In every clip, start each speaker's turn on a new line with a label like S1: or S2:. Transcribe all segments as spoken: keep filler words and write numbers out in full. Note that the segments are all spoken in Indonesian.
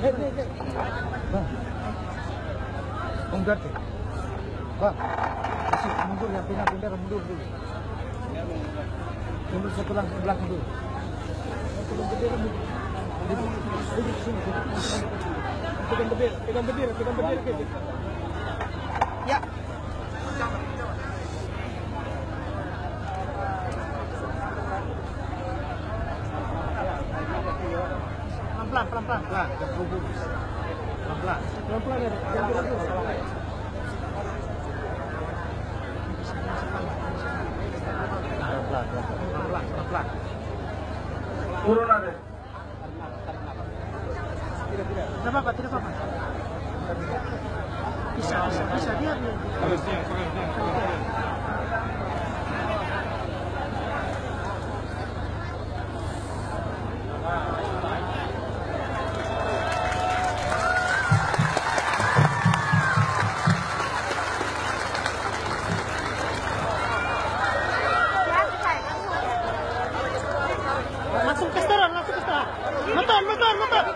S1: Bang, Onggar deh. Bang, kasih mundur ya, pindah pindah mundur dulu. Mundur satu langkah ke belakang dulu. Pegang bendera, duduk sini. Pegang bendera, pegang bendera, pegang bendera gitu. Ya. Pelan pelan pelan pelan pelan pelan pelan pelan ya pelan pelan pelan pelan turun ada tidak tidak tidak apa tidak apa bisa bisa bisa dia dia langsung ke sekarang, langsung ke sekarang. Motor, motor, motor.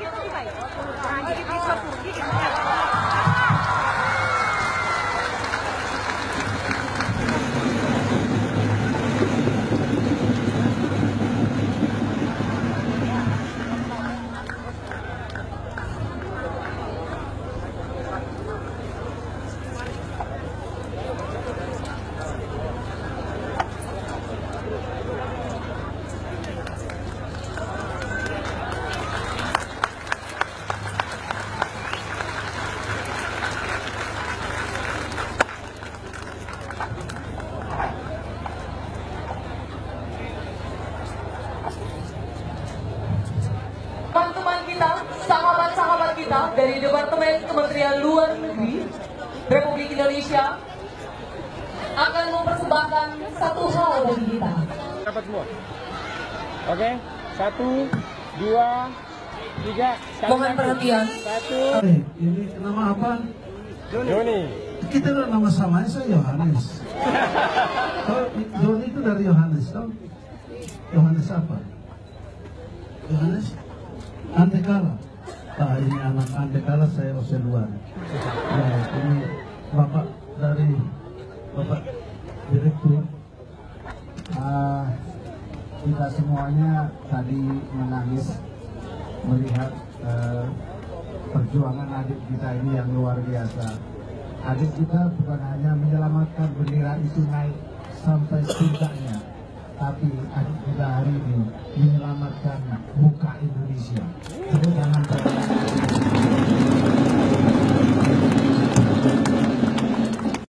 S2: Teman-teman kita, sahabat-sahabat kita dari Departemen Kementerian Luar Negeri Republik Indonesia akan mempersembahkan satu hal bagi kita.
S1: Dapat semua. Oke, satu, dua, tiga.
S2: Mohon perhatian.
S1: Satu.
S3: Ini nama apa?
S1: Joni.
S3: Kita udah nama samanya saya Yohanes. Oh, Joni itu dari Yohanes, toh? Yohanes apa? Yohanes Andekala. Nah, ini anak Andekala, saya Oseluan. Nah, ini bapak dari bapak direktur.
S4: Uh, kita semuanya tadi menangis melihat uh, perjuangan adik kita ini yang luar biasa. Adik kita bukan hanya menyelamatkan bendera itu naik sampai puncaknya, tapi adik kita hari ini menyelamatkan muka Indonesia.